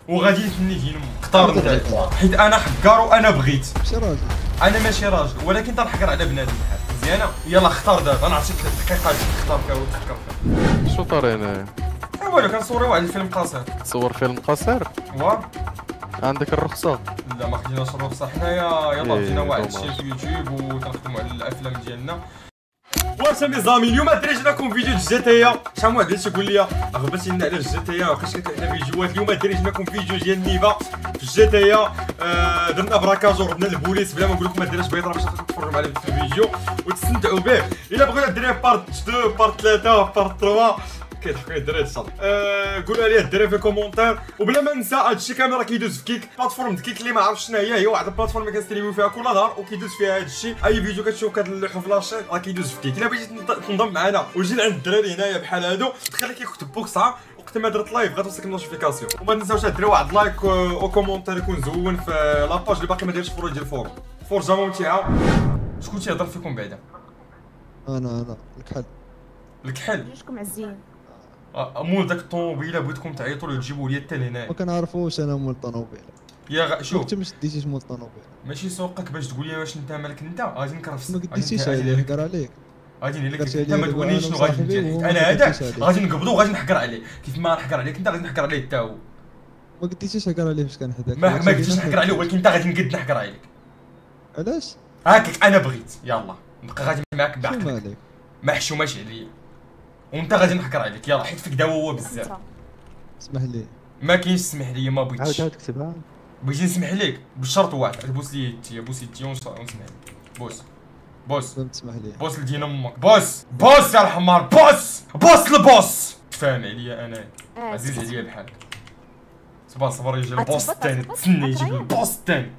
وغادي نتني دين امك. اختار انت، حيت انا حكار وانا بغيت. ماشي راجل. انا ماشي راجل ولكن تنحكر على بنادم بحال مزيانه. يلا اختار دابا، غنعطيك دقيقه تختار فيها وتفكر فيها. شو طاري هنايا؟ والو كنصوري واحد الفيلم قصير. تصور فيلم قصير؟ عندك الرخصة؟ لا ما خديناش الرخصه حنايا. يلا بدينا واحد دوماج. الشيء في يوتيوب وكنخدموا على الافلام ديالنا. واش ميزامي اليوم دريت لكم فيديو جي تي اي. شحال من واحد تيقول لي غبتي لنا على جي تي اي واش كتلعب فيديوهات. اليوم دريت لكم فيديو ديال نيفا في جي تي اي. درنا براكاج وربنا البوليس بلا ما نقول لكم ما ديرش بيض، راه باش تتفرجوا معايا في الفيديو وتستمتعوا به. الا بغينا الدراري بارت 2 بارت 3 بارت 3 كيضحكوا الدراري الصاد. قولوا لي الدراري في الكومونتير. وبلا ما ننسى هادشي كامل راه كيدوز في كيك. بلاتفورم كيك اللي ما عرفتش شنو هي واحد البلاتفورم اللي كنستريميو فيها كل نهار وكيدوز فيها هادشي. اي فيديو كتشوف كتلوحو في لاشين راه كيدوز في كيك. الا بغيتي تنضم معنا وتجي عند الدراري هنايا بحال هادو تخلي كيكتب بوكسا وقت ما درت لايف غتوصلك النوتيفيكاسيون. وما تنساوش ديروا واحد لايك او كومونتير يكون زوين في لاباج اللي باقي ما دايرش فولو ديال الفورم. فرجه ممتعه. شكون تيهضر فيكم بعدا؟ انا الكحل. الكحل جوجكم عزين. مول داك الطوموبيله بغيتكم تعيطوا لي تجيبوا لي حتى لهنايا. ما كنعرفوش انا مول الطوموبيل. شوف انت ما شديتيش مول الطوموبيل. ماشي سوقك باش تقول لي واش انت مالك انت غادي نكرفس. ما قديتيش عليه نحكر عليك. غادي نقول لك درتي انت ما عليه تقوليش شنو أنا غادي وصاحبي ندير. وهو انا ما هذاك قديتيش عليه. غادي نقبضو وغادي نحكر عليه. كيف ما نحكر عليك انت غادي نحكر عليه حتى هو. ما قديتيش نحكر عليه فاش كان حداك. ما قلتيش نحكر عليه ولكن انت غادي نقد نحكر عليك. علاش؟ هاكك انا بغيت. يلا نبقى غادي معاك شو بعقلك مالك؟ ما حشوماش عليا وانت غادي نحكر عليك. يلا حيت فيك دواوه بزاف. اسمح لي. ما كاينش سمح لي ما بغيتش. عاود كتبها. بغيتي نسمح لك بالشرط واحد. بوس لي يدي بوس يدي ونسمح لك. بوس بوس فهمت تسمح لي. بوس لدين امك. بوس بوس يا الحمار. بوس بوس البوس. فاهم عليا انا عزيز عليا بحالك. صبر يجي البوس الثاني. تسنى يجي البوس الثاني.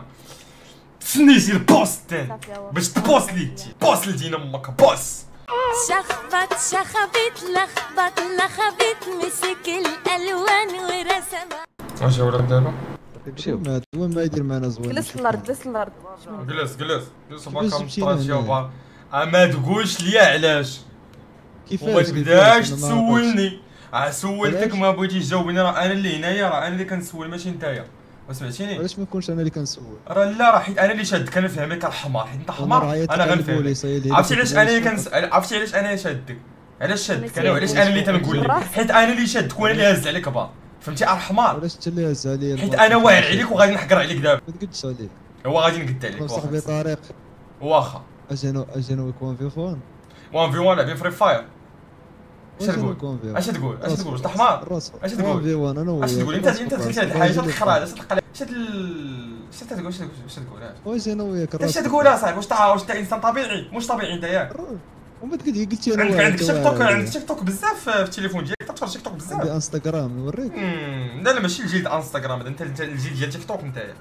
تسنى يجي البوس الثاني باش تبوس لي يدي. بوس لدين امك. بوس شخبط شخبط لخبط لخبط مسك الالوان ورسمها. اجي ولاد دابا نمشيو. وين ما يدير معنا زوين. جلس الارض جلس الارض. جلس باكا مطراشيا. ما تقولش ليا علاش وما كيفاش تبداش تسولني. سولتك ما بغيتيش تجاوبني. راه انا اللي هنايا، راه انا اللي كنسول ماشي نتايا. سمعتيني؟ علاش ما نكونش انا اللي كنسول؟ لا حيت انا اللي شادك. انا فهمك الحمار حيت انت حمار انا غنفهمك. عرفتي علاش انا اللي عرفتي علاش انا شادك؟ علاش شادك انا وعلاش انا اللي تنقول لك؟ حيت انا اللي شادك وانا اللي هاز عليك بار. فهمتي الحمار؟ علاش انت اللي هز عليا؟ حيت انا واعر عليك وغادي نحكر عليك دابا. ما تقدش عليك. هو غادي نقد عليك. صاحبي طارق. واخا اجينا ويكون في فون. 1 في 1 لاعبين فري فاير. اش تقول؟ اش تقول؟ انت حمار؟ اش تقول؟ 1 في 1 انا وياك. اش تقول؟ انت دخلت هاد الحاجه تخرع اش تلقى اش تقول؟ واش انا وياك اش تقول اصاحبي؟ واش انت انسان طبيعي؟ مش طبيعي انت ياك. وما قلتي انا عندك تيك توك بزاف في التليفون ديالك. تتفرج تيك توك بزاف. عندي انستغرام نوريك. لا ماشي الجيل ديال انستغرام. انت الجيل ديال تيك توك نتايا.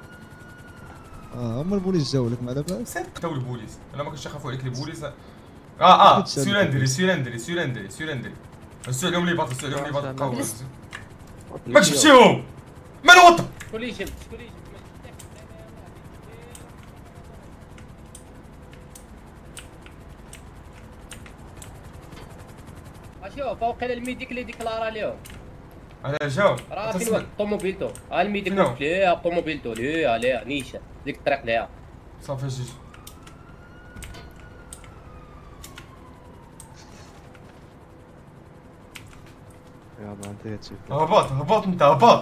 هما البوليس جاو لك ما على بالك. حتى البوليس انا ما كنتش خافوا عليك البوليس. سيلندري السوق اليوم اللي باط. السوق اليوم اللي باط ما كتبتيهم مالو وطن. شكون اللي جبت؟ شوف وقيلا الميديك اللي ديكلارا ليهم. على جاو راه فين واحد طوموبيلتو. الميديك ليه طوموبيلتو ليه نيشان ديك الطريق ليها. صافي جيج. يلا انت تشوف. هبط انت هبط.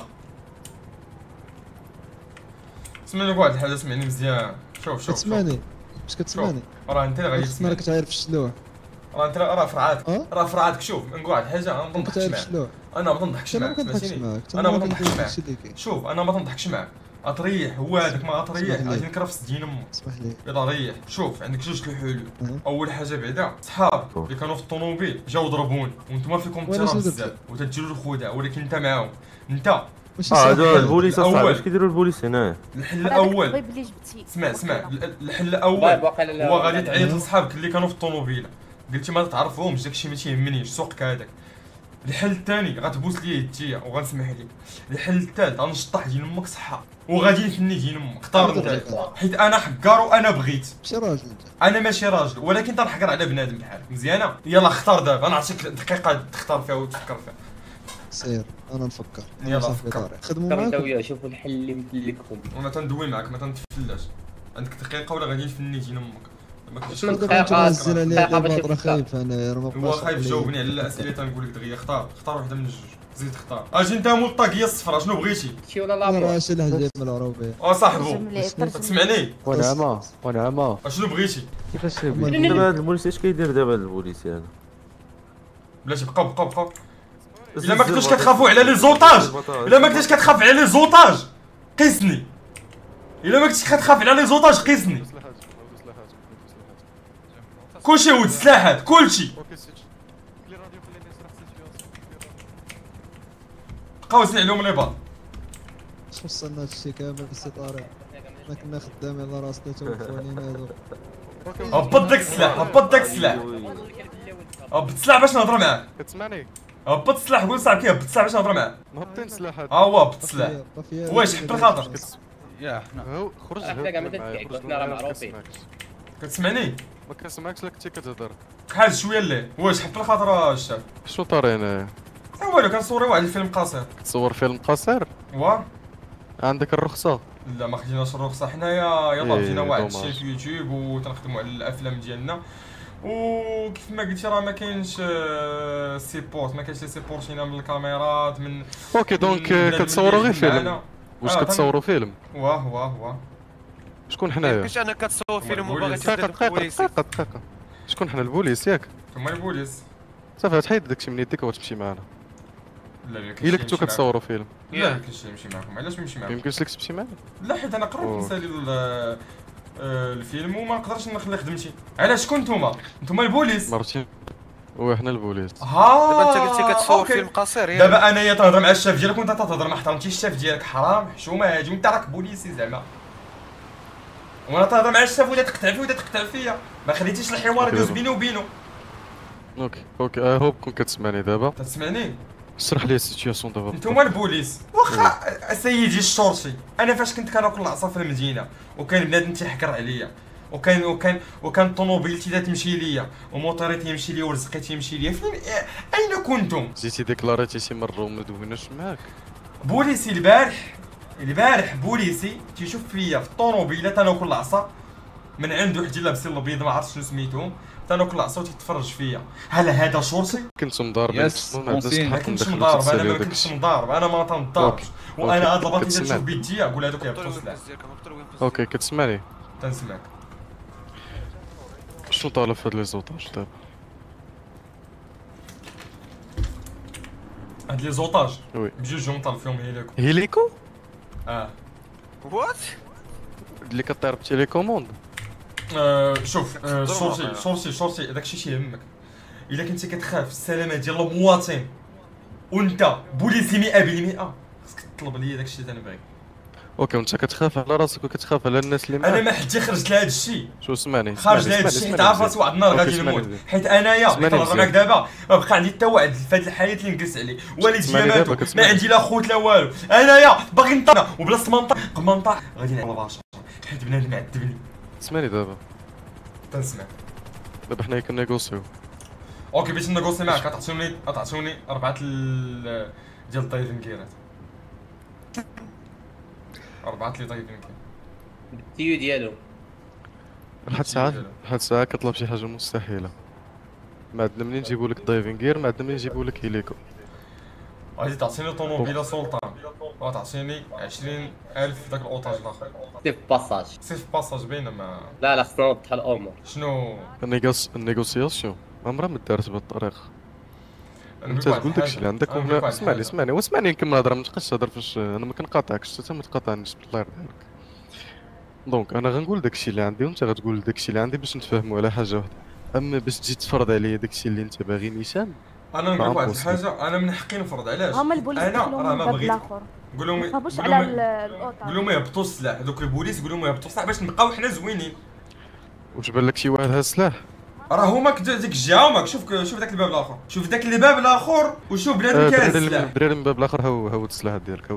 سمعني واحد الحاجه. سمعني مزيان. شوف تسمعني باش كتسمعني. راه انت اللي غادي تسمعني. راك تعرف الشلوح. راه في رعاتك. شوف نقول واحد الحاجه. انا ما نضحكش معاك. انا ما نضحكش معاك. انا ما نضحكش معاك. شوف انا ما نضحكش معاك. اطريح هو هذاك ما اطريح غادي نكرفس دين امك. اسمح لي. يلا ريح. شوف عندك جوج الحلول. اول حاجه بعدا صحابك اللي كانوا في الطوموبيل جاو ضربوني وانتم فيكم احترام بزاف وتديروا الخدع ولكن انت معاهم. انت هذا البوليس اصاحبي. اش كيديروا البوليس هنا؟ الحل الاول اسمع الحل الاول هو غادي تعيط لصحابك اللي كانوا في الطوموبيله. قلتي ما تعرفهمش داكشي ما تيهمنيش سوقك هذاك. الحل الثاني غتبوس ليا يديا وغنسمح لك. الحل الثالث غنشطح دين امك صحه وغادي نثني دين امك. اختار انت حيت انا حكار وانا بغيت. ماشي راجل انت. انا ماشي راجل ولكن تنحكر على بنادم بحالك مزيانه. يلا اختار دابا. غنعطيك دقيقه تختار فيها وتفكر فيها. سير. انا نفكر. يلا صافي فكر. طارق خدموا انت معاكم. وياه شوفوا الحل اللي يمثل لكم. وانا تندوي معاك ما تنتفلاش. عندك دقيقه ولا غادي نفنيتي امك. ما كنتش من دابا انت دقيقة نزل عليا دقيقة باش دابا راه يفكر. خايف انا راه ما هو بقاش خايف عقلي. جاوبني على الاسئله تنقول لك دغيا اختار وحده من الجوج زيد اختار. اجي انت مول الطاقيه الصفراء شنو بغيتي؟ شي ولا انا لامور. راه شي لهجه من العروبيه. صاحبو تسمعني ونعمة اشنو بغيتي؟ كيفاش دابا هاد البوليس اش كيدير دابا هاد البوليس هذا؟ بلاتي بقاو الا ما كنتوش كتخافوا على لي زوطاج الا ما كنتش كتخاف على لي زوطاج قيسني الا ما كنتش كتخاف على لي زوطاج قيسني كلشي ود السلاحات كلشي بقاو زين عليهم لي بال خصنا هادشي كامل السي طارق. حنا كنا خدامين على راسنا توقفوا علينا هادو. هبط داك السلاح هبط السلاح باش نهضر معاك كتسمعني؟ هبط السلاح قول صاحبي كيهبط السلاح باش نهضر معاك مهبطين السلاحات. هو هبط السلاح واش حب الخاطر يا حنا خرج حنا كاع ما تتكعك حنا راه معروفين. كتسمعني ما كنسمعكش لا كنتي كتهضر. شحال شويه الليل واش حب الخاطر الشاب شنو طاري انايا؟ والو كنصوري واحد الفيلم قصير تصور فيلم قصير؟ واه عندك الرخصة؟ لا ما خديناش الرخصه حنايا يلاه بدينا واحد دوماج. الشيء في يوتيوب وتنخدموا على الافلام ديالنا وكيف ما قلتي راه ما كاينش سيبورت ما كاينش لي سيبورتينا من الكاميرات من اوكي دونك كتصوروا غير فيلم. واش كتصوروا فيلم؟ واه شكون حنايا؟ كيفاش انا كتصور فيلم وباغي دقيقة شكون حنا البوليس ياك؟ ثم البوليس صافي تحيد داكشي من يديك وتمشي معنا. لا الا كنتو كتصوروا فيلم لا كاينش نمشي معكم علاش نمشي معكم يمكنش لك تمشي معنا؟ لا حيت انا قررت نسالي الفيلم وما نقدرش نخلي خدمتي علاش شكون نتوما البوليس مرتين وحنا البوليس. دابا انت قلتي كتصور فيلم قصير يعني دابا انايا تهضر مع الشاف ديالك وانت تهضر ما احترمتيش الشاف ديالك حرام حشومه هادي وانت راك بوليسي زعما وانا تهضر مع الشاف ولا تقطع فيا ما خليتيش الحوار يدوز بيني وبينه. اوكي هوب كون كتسمعني دابا تسمعني اشرح لي السيتياسيون دابا. نتوما البوليس واخا سيدي الشرطي انا فاش كنت كناكل العصا في المدينه وكان بنادم تيحكر عليا وكان طوموبيلتي تمشي ليا وموطوري تيمشي ليا ورزقي تيمشي ليا فين اين كنتم؟ جيتي ديكلاريتي شي مره وما دويناش معاك. بوليسي البارح بوليسي تيشوف فيا في الطوموبيله تناكل العصا من عند وحدين لابسين البيض ما عرفتش شنو سميتهم تناكل العصا وتتفرج فيا هل هذا شرطي؟ كنت مضارب ما كنتش مضارب انا ما كنتش مضارب انا ما تنضاربش وانا هاد الباطي تنشوف بيدي اقول هذوك يهبطوا السلاح. اوكي كتسمعني؟ تنسمعك. شنو طالب في هاد لي زوطاج دابا؟ هاد لي زوطاج وي بجوج طالب فيهم هيليكو؟ وات اللي كطير بتيليكوموند؟ شوف شرطي داكشي تيهمك الا كنتي كتخاف السلامه ديال المواطن وانت بوليسي 100% خاصك تطلب ليا داكشي اللي تنبغي. اوكي وانت كتخاف على راسك وكتخاف على الناس اللي معاك. انا ما حدي خرجت لهاد الشيء شو سمعني خارج لهاد الشيء حيت عارف راسي واحد النهار غادي نموت حيت انايا كنهضر معاك دابا ما بقى عندي حتى واحد في هاد الحياه اللي نجلس عليه والدي ماتوا ما عندي لا خوت لا والو انايا باغي نطلع وبلاصه ما نطلع غادي نعمل باشا حيت بنادم عذبني. اسمعني دابا تنسمع دابا حنايا كنيغوسيو. اوكي باش نغوصي معاك تعطوني 4 ديال الطايفنكيرات 4 لي طايفنكير بالتيو ديالو لحد ساعه كطلب شي حاجه مستحيله. ما عندنا منين نجيبو لك دايفين جير ما عندنا منين نجيبو لك هيليكو. غادي تعطيني طوموبيله سلطان وتعطيني 20,000 داك الاوطاج الاخر سيف باساج باينه ما لا خصنا نوضح الامور. شنو النيغوسياسيون عمرها ما دارت بهاد الطريقه. انت تقول داكشي اللي عندك وهنا اسمعني واسمعني نكمل الهضره ما تبقاش تهضر فاش انا ما كنقاطعكش حتى ما تقاطعنيش بالله يرضيك. دونك انا غنقول داكشي اللي عندي وانت غتقول داكشي اللي عندي باش نتفاهموا على حاجه واحده. اما باش تجي تفرض عليا داكشي اللي انت باغي نيشان انا نقول واحد الحاجه انا من حقي نفرض علاش هما البوليس انا راه ما بغيت قول لهم قول لهم يهبطوا السلاح هذوك البوليس قول لهم يهبطوا السلاح باش نبقاو حنا زوينين. واش بان لك شي واحد هاز السلاح؟ راه هما ديك الجهه هما شوف داك الباب الاخر شوف داك الباب الاخر وشوف بنادم كاهز السلاح. الدراري من الباب الاخر هاو السلاح ديالك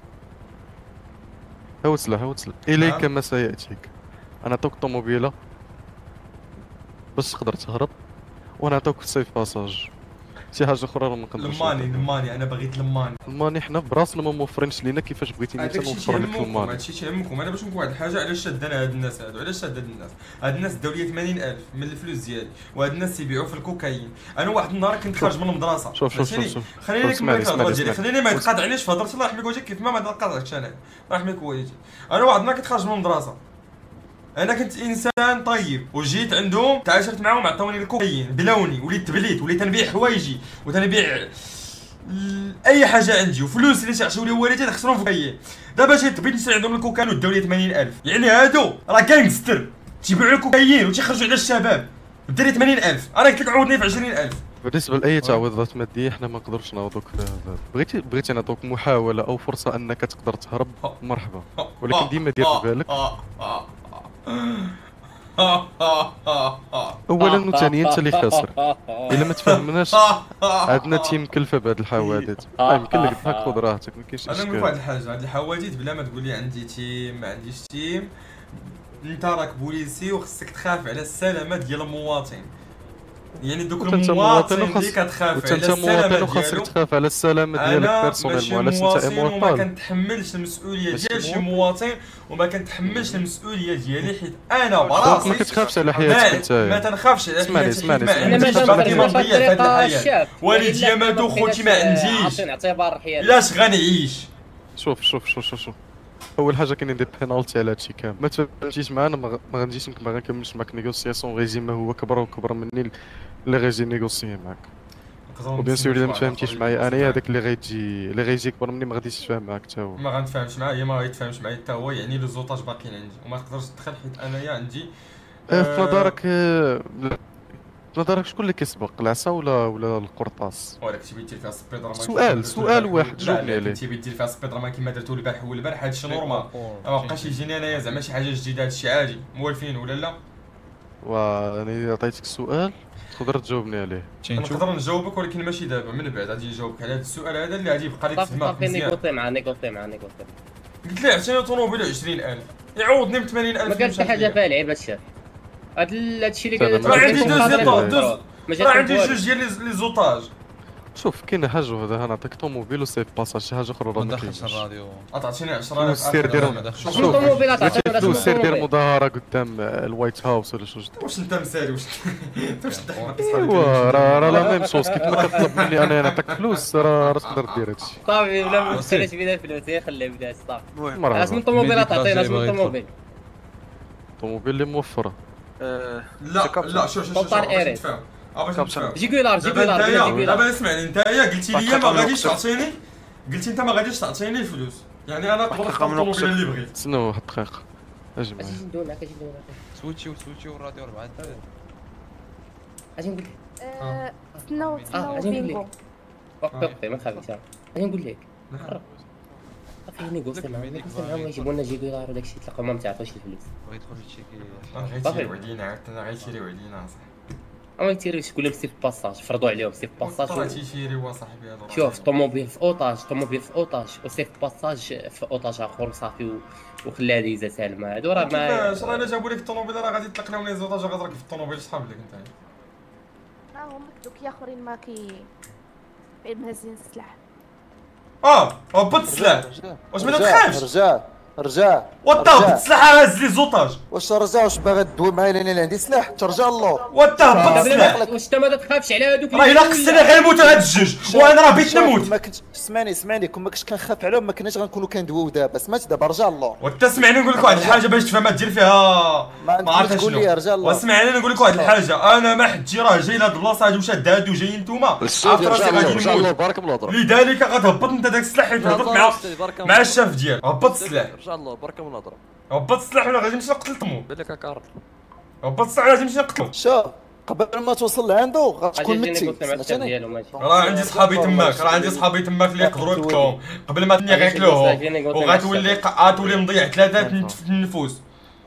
هاو السلاح اليك ما سياتيك. انا نعطيك الطوموبيله باش تقدر تهرب وانا نعطيك سيف باساج شي حاجه اخرى راه ما نقدرش. الماني انا بغيت الماني حنا براسنا ما موفرينش لينا كيفاش بغيتيني انت نوفر لك الماني. هادشي تيهمكم. انا باش نقول واحد الحاجه، علاش شادنا هاد الناس هادو، علاش شاد هاد الناس داو لي 80,000 من الفلوس ديالي، وهاد الناس تيبيعوا في الكوكايين. انا واحد النهار كنت خارج من المدرسه. شوف خليني نكمل الهضره ديالي، خليني ما يتقاطعنيش في هضرتي. الله يحميك وجهك كيف ما نقاطعكش انا، الله يحميك والديك. انا واحد النهار كنت خارج من المدرسه، انا كنت انسان طيب وجيت عندهم تعاشرت معاهم، عطاوني الكوكايين بلوني، وليت تبليت، وليت نبيع حوايجي وتنبيع اي حاجه عندي، وفلوس اللي تعطيو لي والدي تخسرهم في كاين. دابا جيت بغيت نشري عندهم الكوكايين وداو لي 80,000. يعني هادو راه كانغستر تيبيعوا الكوكايين وتيخرجوا على الشباب. ديري 80,000 انا قلت لك عوضني في 20,000. بالنسبه لاي تعويضات ماديه حنا ما نقدرش نعوضوك في هذا. بغيتي نعطوك محاوله او فرصه انك تقدر تهرب، مرحبا، ولكن ديما دير في بالك اولا وثانيا انت اللي خاسر. الا ما تفهمناش عندنا تيم مكلفه بهاد الحوادث. يمكن لك تضحك خذ راحتك، ما كاينش اشكال. انا نقول واحد الحاجه، هاد الحوادث بلا ما تقول لي عندي تيم ما عنديش تيم، انت راك بوليسي وخصك تخاف على السلامه ديال المواطن. يعني دوك المواطن اللي كتخاف على السلامه ديالو، خاصك تخاف على السلامه ديالك بيرسونيل، وعلاش انت ايمورطال. ما كنتحملش المسؤوليه ديال شي مواطن، وما كنتحملش المسؤوليه ديالي، حيت انا براسي ما كتخافش على حياتك انت. ما تنخافش على حياتي. اسمعني انا ما كنبغي في هذه الحياه. والدي ماتو، خوتي ما عنديش، علاش غنعيش؟ شوف اول حاجه كاينين دي بينالتي على هادشي كامل. ما تفهمتيش معانا ما غنجيش ما غنكملش معاك نيغوسياسيون. غيجي ما هو كبر وكبر مني اللي غيجي نيغوسيي معاك. وبيان سور الا ما تفهمتيش معايا انايا، هذاك اللي غيجي كبر مني ما غاديش يتفاهم معاك حتى هو. ما غنتفاهمش معايا، ما غيتفاهمش معايا حتى هو. يعني لو زوطاج باقيين عندي وما تقدرش تدخل، حيت انايا عندي في نظرك شكون اللي كيسبق، العصا ولا القرطاس؟ ولك تبي دير فيها سبيدر مان. سؤال واحد جاوبني عليه. تبي دير فيها سبيدر مان كيما درتو البارح والبارح، هادشي نورمال. ما بقاش يجيني انايا زعما شي حاجه جديده، هادشي عادي. موالفين ولا لا؟ انا عطيتك السؤال تقدر تجاوبني عليه. نقدر نجاوبك ولكن ماشي دابا، من بعد غادي نجاوبك على هذا السؤال هذا اللي غادي يبقى لك في دماغك مزيان. نيغوسي معاه قلت له عطيني طوموبيل 20,000 يعوضني ب 80,000. ما قالش حاجه فيها لعيب الشاف. هادشي اللي قال راه عندي راه عندي جوج ديال لي زوطاج. شوف كاين حاجه، هذا نعطيك طوموبيل وسيف باساج، شي حاجه اخرى راه ما كاينش. الراديو عطاتيني 10,000. سير دير مظاهره قدام الوايت هاوس ولا شو. واش انت مسالي؟ واش ايوا راه لا ميم شوز. كيف ما كتطلب مني انا نعطيك فلوس، راه تقدر دير هادشي. صافي بلا ما تساليش بينا الفلوس، خليه بدا صافي. مرحبا. اسم الطوموبيل تعطينا اسم الطوموبيل اللي موفره. لا شوف باش نتفاهم. جيكولار دابا اسمعني، نتايا قلتي لي ما غاديش تعطيني، قلتي انت ما غاديش تعطيني الفلوس، يعني انا نقدر نختار الطوموبيل اللي بغيت. استنى واحد الدقيقه اجي معايا. اجي ندوي معاك سويتشيو الراديو 4 دقائق. اجي نقول لك استناو بينغو. وقف ما تخافيش. اجي نقول لك صافي نيغوسي معاهم يجيبوا لنا جيكولار وداكشي، تلقاو ما تعطوش الفلوس. بغيت يدخل يتشيكي. غيتيريو علينا، غيتيريو علينا صاحبي. ما يتيريوش، كلهم سيف باساج، فرضوا عليهم سيف باساج. راه تيتيريو صاحبي هذا. شوف طوموبيل في اوطاج وسيف باساج في اوطاج اخر صافي، وخليها ديزا سالمه. هادو راه ما كيفاش راه الا جابوا لك الطوموبيل راه غادي يطلق لهم لي زوطاج غادرك في الطوموبيل. شحال لك انت؟ هما دوك الاخرين ما مهزين السلاح. هبط السلاح. واش ما تخافش؟ رجع هبط السلاح، هز لي زوطاج. واش رجع؟ واش باغي تدوي معايا لاني عندي سلاح؟ ترجع اللور. هبط السلاح. واش انت ما تخافش على هادوك؟ راه الا خصني غير نموت هاد الجوج، وانا راه بغيت نموت. ما كنتش اسمعني كون ما كنتش كنخاف عليهم ما كناش غنكونوا كندويو دابا. سمعت دابا رجع اللور. وانت سمعني نقول لك واحد الحاجه باش تفهم دير فيها ما عرفتش شنو. واسمعني نقول لك واحد الحاجه، انا ما حدي راه جاي لهاد البلاصه هادي وشاد هادو جايين نتوما، عرفت راسي غادي نموت. بارك الله ضرب. لذلك غتهبط انت داك السلاح حيت هضرت مع الشاف ديالك. هبط السلاح. رجع الله بارك الله ضرب. هبط السلاح ولا غادي نمشي نقتل طمو. بالك كارت. هبط السلاح ولا غادي نمشي نقتلو. شوف قبل ما توصل لعندو غتكون متي. راه عندي صحابي تماك اللي يقدروا يقتلوهم قبل ما تني غياكلوهم، وغتولي مضيع 3 النفوس.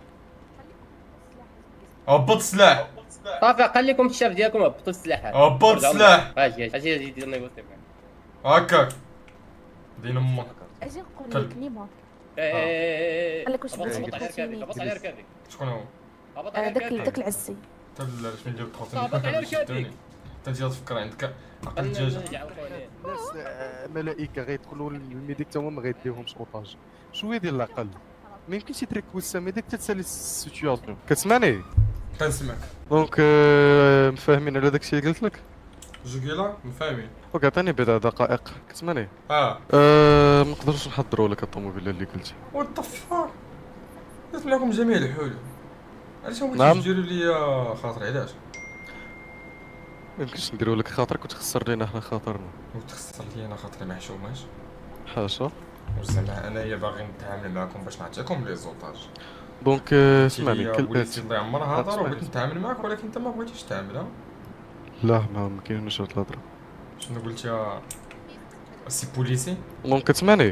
هبط السلاح. صافي خليكم الشاف ديالكم هبطوا السلاح. هبط السلاح. اجي دير نيغوسي معاك هكاك. دين امك. اجي نقول لك نيمار. قالك واش بغيتي هبط على ركابي. شكون هو؟ داك العسي. حتى لا شنو ندير هبط على ركابي. تجي تفكر عندك عقل الدجاجه. ناس ملائكه غيدخلوا للميديك تا هما ما غيديوهمش اوطاج. شويه ديال العقل ما يمكنش يتركبوا السميديك تتسالي السيتوياسيون. كتسمعني؟ كنسمعك. دونك مفاهمين على داكشي اللي قلت لك؟ جوكيلا مفاهمين. اوكي عطيني بضع دقائق. كتسمعني؟ ما نقدروش نحضروا لك الطوموبيله اللي قلتي. وات ذا فاك درت معكم جميع الحلول. علاش ما نعم. بغيتيش ديروا لي خاطري؟ علاش؟ ما يمكنش نديروا لك خاطرك وتخسر لينا حنا خاطرنا. وتخسر لي انا خاطري ما حشوماش. حاشا. وزعما انايا باغي نتعامل معكم باش نعطيكم لي زوطاج. دونك اسمعني وليتي الله يعمر هضر وبغيت نتعامل معاك ولكن انت ما بغيتيش تعامل. لا ما كاينش هاد الهضره. شنو قلت يا سي بوليسي؟ دونك كتسمعني؟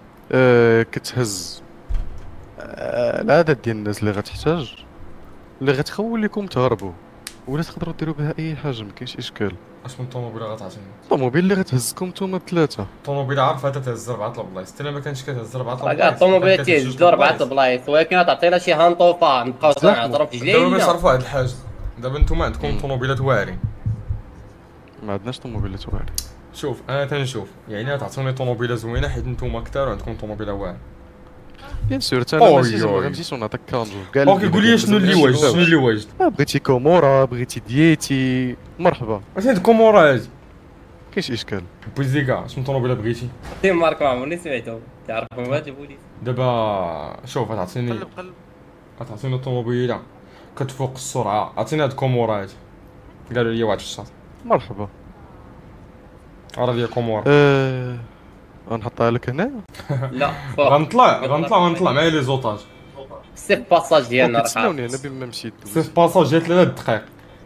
كتهز العدد ديال الناس اللي غتحتاج اللي غتخول لكم تهربوا ولا تقدروا ديروا بها اي حاجه. ما كاينش اشكال. اش من طوموبيله غتعطيني؟ الطوموبيل اللي غتهزكم نتوما الثلاثه. الطوموبيله عارفه تهز 4 البلايص. انت ما كانش كتهز 4 البلايص. كاع الطوموبيلات تيهزوا 4 البلايص ولكن تعطينا شي هانطوفه نبقاو نهضروا في دابا باش جلينا. نعرفوا هاد الحاجه. دابا نتوما عندكم طوموبيلات واعرين. ما عندناش طوموبيلات واعرين. شوف انا تنشوف يعني تعطوني طوموبيله زوينه حيت نتوما كثار وعندكم طوموبيله واعره. بيان سور حتى انا ماشي زعما غنمشيش ونعطيك كانجو كاع. اوكي قول لي شنو اللي واجد شنو اللي واجد. بغيتي كومورا بغيتي دييتي مرحبا. واش عندك كومورا هادي؟ كاينش اشكال. بوزيكا شنو طوموبيله بغيتي؟ تيم مارك ما عمرني سمعتو تعرفهم هاد البوليس. دابا شوف غتعطيني طوموبيله كتفوق السرعه. عطيني هاد كومورا هادي قالوا لي واحد في الشاط. مرحبا. راه ليا كومورا. غنحطها لك هنا. لا غنطلع معايا لي زوطاج. سيف باساج ديالنا راه تسناوني انا بما مشيت. سيف باساج ديال 3 دقائق.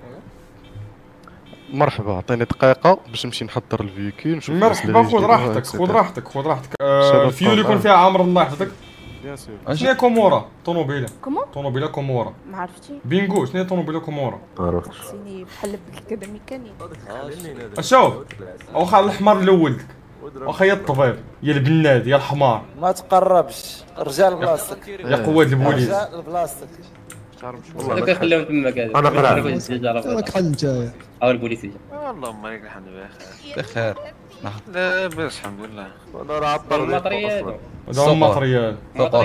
مرحبا عطيني دقيقه باش نمشي نحضر الفيكول نشوف. مرحبا خذ راحتك. الفيول يكون فيها عامر الله يحفظك. بيان سور. شنو هي كومورا؟ طوموبيله كومون كومورا. ما عرفتي بينغو شنو هي طوموبيله كومورا؟ ما عرفتش. سيني بحال كذا ميكانيك. شوف واخا الحمار اللي ولدك واخا يا الطبيب يا البناد يا الحمار ما تقربش رجال بلاصتك يا قواد البوليس. رجال بلاصتك. والله كنخليهم تماك هذا. انا قرعت. راك حل نتايا. او البوليس يجي. اللهم لك الحمد بخير. لاباس الحمد لله. انا راه عطر المطريات هذا المطريال.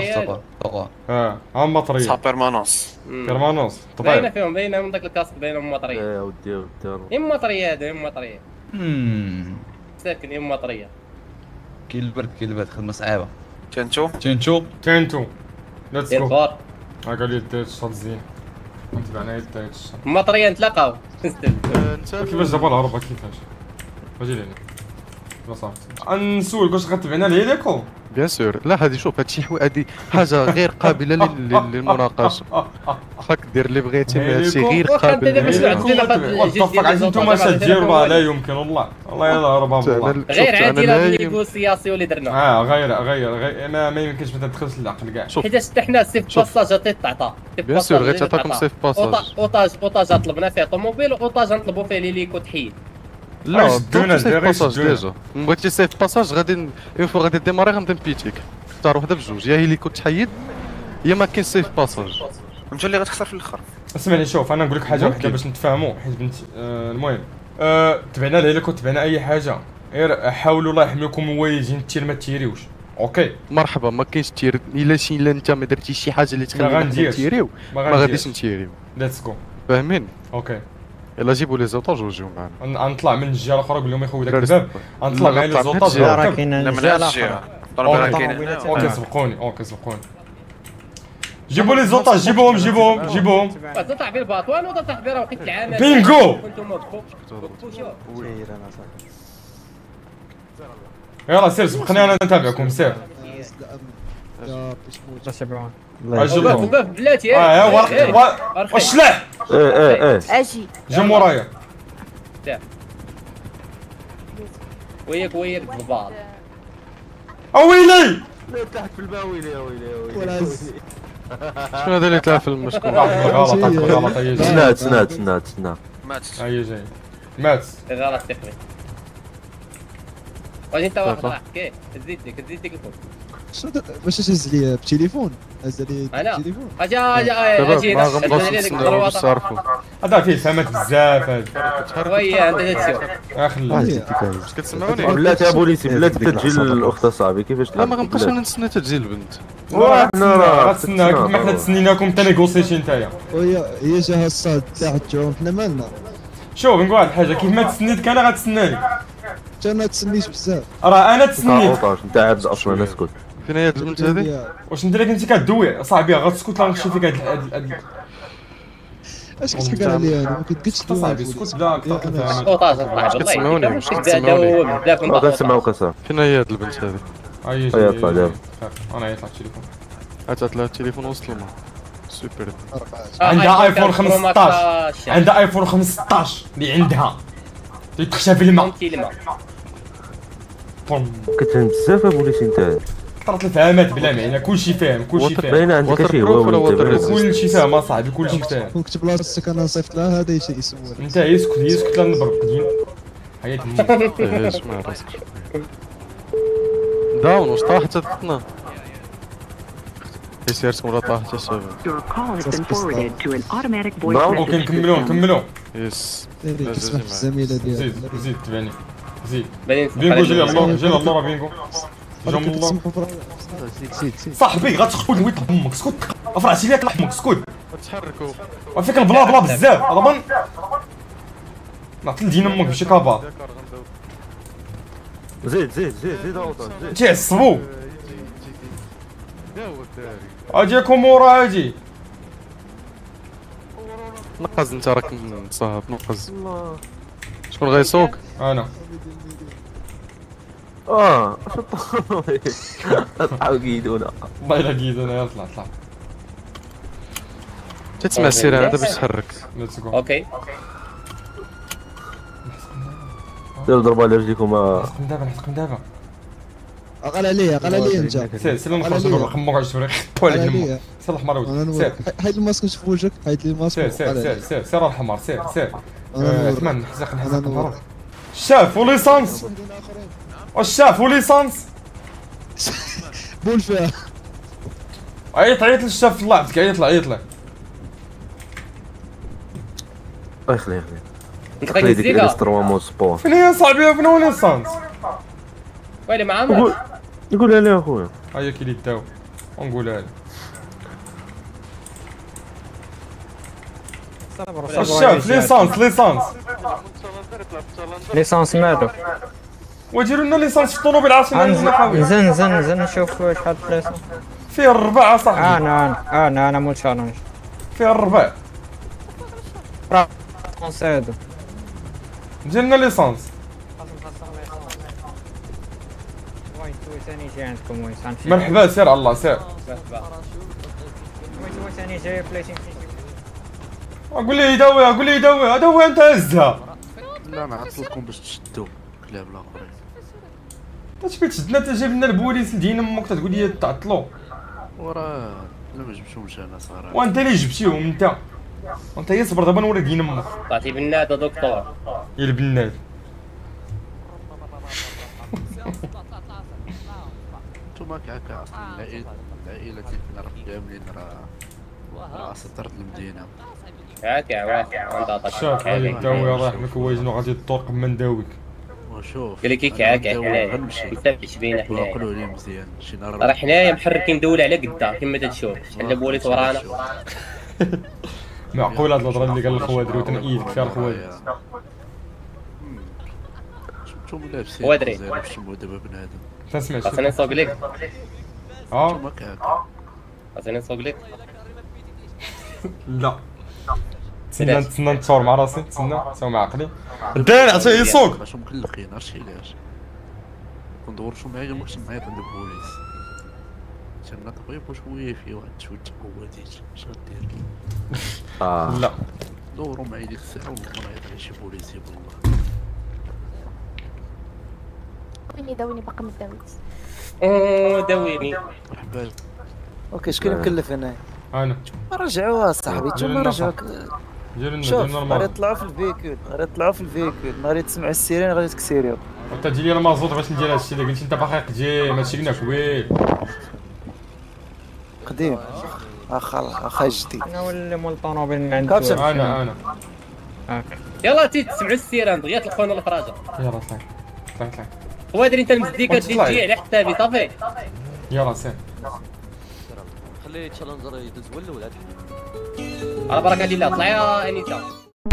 سوبر مطريال. صا بيرمانونس بيرمانونس باينه طبيب. فيهم باينه من داك الكاسك باينه من مطريه. يا ودي اما مطريه ساكن اما مطريه. كاين البرد خدمه صعيبه. تنشو ليتس ديال جو. الفار قال لي دايت الشاط زين. تبعنا دايت الشاط. مطريه نتلاقاو. كيفاش دابا الهربه كيفاش؟ اجي لهنا. لا صافي. نسولك واش غتبعنا الهيليكو؟ بيان سور. لا هادي شوف هادشي هادي حاجه غير قابله للمناقشه. واخا دير اللي بغيتي مي هادشي غير قابل واتفق عاد نتوما ديروا لا يمكن والله يلا هربا والله. غير عادي لا نيغوسياسيون اللي درنا. غير ما يمكنش ما تدخلش العقل كاع. حيت حتى حنا سيف باساج تيتعطى. بيان سور غيتعطاكم سيف باساج. اوطاج طلبنا فيه طوموبيل واوطاج نطلبوا فيه ليليكو تحيد. لا دونا سيف باساج ديجا. بغيتي سيف باساج غادي اون فوا غادي ديماري غنبدا نبيتيك. اختار وحده بجوج يا هيليكو تحيد يا ما كاين سيف باساج. انت اللي غتخسر في الاخر. اسمعني شوف انا نقول لك حاجه وحده باش نتفاهموا حيت بنت المهم تبعنا الهيليكو تبعنا اي حاجه غير حاولوا الله يحميكم مواجهين التير ما تيريوش. اوكي مرحبا ما كاينش تير الا انت ما درتيش شي حاجه اللي تخلينا نتيريو ما غاديش نتيريو. ليتس جو فاهمين. اوكي يلا جيبوا لي زوطاج وجيو معنا. غنطلع من الجهه الاخرى قول لهم يخوي داك الباب غنطلع مع لي زوطاج. راه كاين لا من الجهه ضربه كاينه. اوكي سبقوني جيبوا لي زوطاج جيبوهم تطلع في الباطوان وتطلع في وقت العمل. بينغو يلا سير سبقني انا نتابعكم سير. جيبوهم بلاتي. والسلاح اجي جي مورايا. وياك بالبعض. اويلي لا تحت في الباويلي يا ويلي شنو هذا اللي طلع في المشكور؟ غلط تسنى مات. هيا جاي مات. غلط تقني. واش انت واخد راحتك؟ زيد ديك الفوق. شنو باش تهز لي بتليفون؟ هز لي انا بتليفون. اجي ما غنبقاوش نتسناو باش نصرفوا. هذا فيه فهمت بزاف هذا. وي انت تشوف يا خلي واش كتسمعوني؟ بلاتي يا بوليسي بلاتي تجي الاخت اصاحبي كيفاش لا ما غنبقاش انا نتسنى تجي البنت. حنا راه غتسناك كيما حنا تسنيناكم حتى نيغوسيتي نتايا. هي جاها الصاد تاعتهم حنا مالنا. شوف نقول واحد الحاجه كيف ما تسنيتك انا غتسناني. انت ما تسنيش بزاف. راه انا تسنيت. انت عابد اصلا اسكت. فين هي البنت هذه؟ واش انت كنتي كدوي صاحبي غتسكت لا نمشي فيك هاد اش كتحكي عليا انا ما كنتش صاحبي اسكت بلا كتفهم. صوتات صاحبي كتسمعوني؟ والله واش كتسمعوني؟ بزاف من كنسمعوك اصاحبي. فين هي هاد البنت هذه؟ اي يطلع دابا. انا يطلع التليفون. عطات لها التليفون وصل لها. سوبر. عندها ايفون 15 عندها ايفون 15 اللي عندها تيتخشى في الماء. كتفهم بزاف يا بوليسي انت. طرات الفهامات بلا معنى كلشي فاهم كلشي فاهم. باين عندك شي هو كلشي فاهم اصاحبي كلشي فاهم. كنت بلاصتك انا صيفط لها هذا شي يسول. انت يسكت لا نبرق دين حياة تموت. اسمع راسك. داون واش طاحت تطنا؟ يسير ولا طاحت الشباب. اوكي نكملو يس. تسمح الزميله ديالك. زيد تبعني زيد. بعدين بينغو جي الله راه بينغو. جام الله. صاحبي غتخبط الويط بامك اسكت. افرعتي ليك لحمك اسكت. تحركوا. وفيك البلا بلا بزاف اضمن. نعطي لدين امك بشي كابا. زيد اوطا زيد. تيعصبو. اجيكم مورا اجي. نقز انت راك متصاهب نقز. شكون غيسوق؟ انا. طلعوا كيدونا. والله الا كيدونا طلع. تسمع السيران هذا باش تحرك. اوكي ديروا ضربه على رجليكم. نحكم دابا. قال عليا انت. سير نخرج برا خمو غاش توري خطو على الماء. سير الحمار ولد سير. حيد الماسك نشوف وجهك حيد لي الماسك. سير الحمار سير. ثمان نحزق برا. الشاف وليسانس. الشاف وليسانس. بول فيها. عيط للشاف في الله عبدك عيط له. الله يخليه خلي ديك الاستروا مو سبور. فين هي صاحبي فين هو ليسانس؟ ويلي مع عمر نقولها ليه اخويا. هيا كي داو ونقولها له. الشاف ليسانس مالو. وديروا لنا ليسانس في الطوموبيل عاصمة المحاوية. نزن نشوف شحال ليسانس. فيه الربع صاحبي. انا مول شارونج. فيه الربع. نساعدو. دير لنا ليسانس. ثاني جاي عندكم وين مرحبا سير على الله سير. ثاني جاي بلايتين. قول لي يدوي هذا انت هزها. لا انا عطلكم باش تشدوا كلاب الاخرين. تبي تشدنا انت جايب لنا البوليس لدين امك تقول لي تعطلوا. وراه لا ما جبتهمش انا صراحه. وانت اللي جبتيهم انت. وانت يصبر دابا نوري دين امك. تعطي بنات دكتور. يا البنات. انتوما كهكا العائله كنا راه كاملين راه سطرت المدينه. هاكا واقع شاف هاي الداوي رايح لك واجنو غادي الطرق من داويك. وشوف قال لك كيك هاكا حنايا متبعش بينا حنايا. نعقلوا عليه مزيان شي نهار راه حنايا محركين ندولو على قدا كما تشوف شحال البوليس ورانا. معقول هاد الهضره اللي قال الخوادري وتنقيدك فيها الخوادري. نتوما لابسين خوادري باش تشموا دابا بنادم. ما سمعتش. خاصني نسوق لك. نتوما كهكا. خاصني نسوق لك. لا تسنى نتصور مع راسي نساو مع عقلي. داير عطيه يسوق. باش مكلخين عرفتي علاش. كندور شو معايا ماكش معايا عند البوليس. تما طبيب وشويه فيه واحد شويه تقواديت اش غدير. لا دوروا معايا ديك الساعه ونبقى نعيط على شي بوليسي بالله. داويني باقي ما داويتش. داويني. مرحبا. اوكي شكون مكلف هنا؟ انا. رجعوها صاحبي نتوما رجعوك. دير لنا شوف غادي يطلعوا في الفيكول نهار تسمعوا السيرين غادي تكسيريو. انت تجي لي المازوط باش ندير هادشي اللي قلتي انت باقي قديم، هادشي قلنا كويل قديم اخا جديد. انا ولا مول الطوموبيل من عند انا يلا تسمعوا السيره دغيا تلقونا الفراجه. يلا طلع خوادر انت المزيكا تجي على حسابي صافي. يلا سير خلي تشالنجر يدز هو الاول هذا على بركه الله. طلع يا انيسه.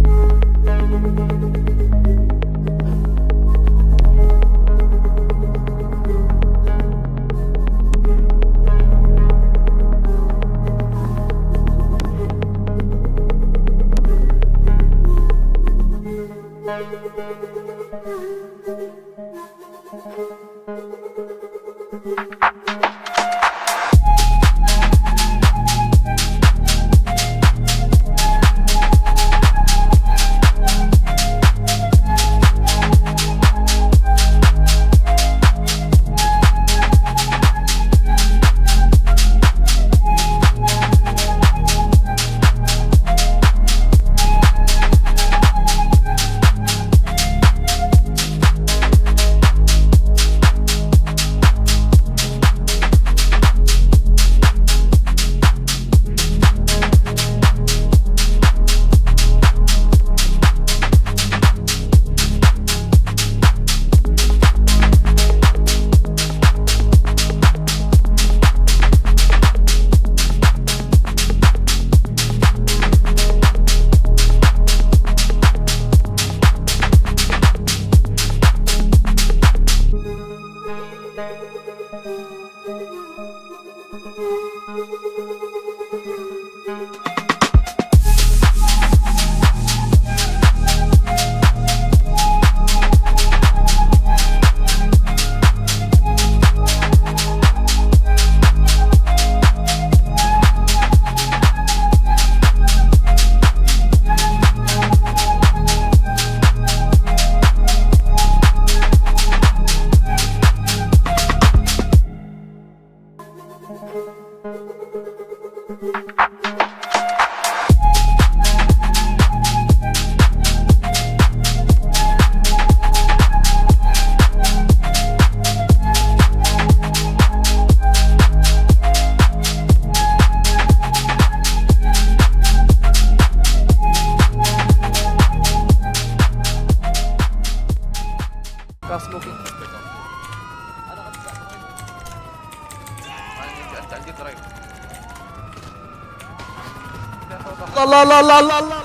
لا لا لا لا لا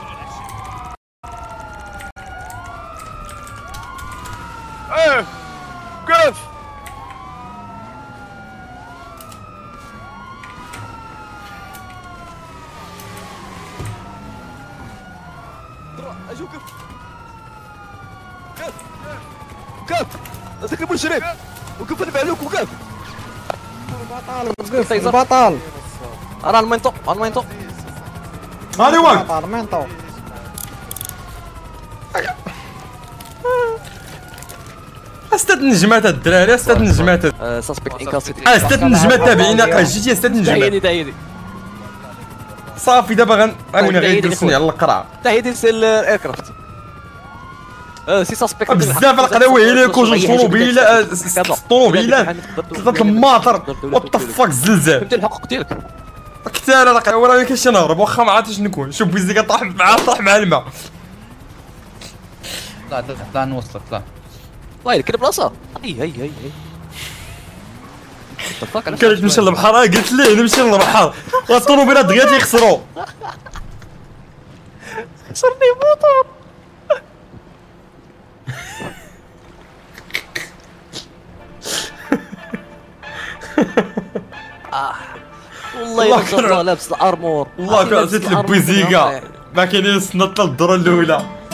ايه قف اجي وقف وقف هذاك المجرم وقف انا بعلوك وقف بطل انا المينطو المينطو هاني واقف المينطو استاد النجمات الدراري استاد النجمات ساسبيكت انكاسيتي استاد النجمات تابعينا جيتي استاد النجمات دايدي صافي دابا غنولي غير يدرسني على القرعه دايدي سي الايركرافت سي ساسبيكت بزاف القراوي ليك وجوج طوموبيلات طوموبيلات ثلاثه الماطر وطفاك الزلزال فهمتي الحقوق ديالك كثار راه راه ما كاينش نهرب واخا ما عرفتش نكون شوف بيزي كطاح مع الماء طلع نوصلك طلع والله كاين بلاصه هي قالت نمشي للبحر قلت ليه نمشي للبحر الطوموبيلات دغيا تيخسروا خسرني موطور والله لابس الارمور والله كنت نسيت البويزيكا ما كاينين السنه 3 الدوره الاولى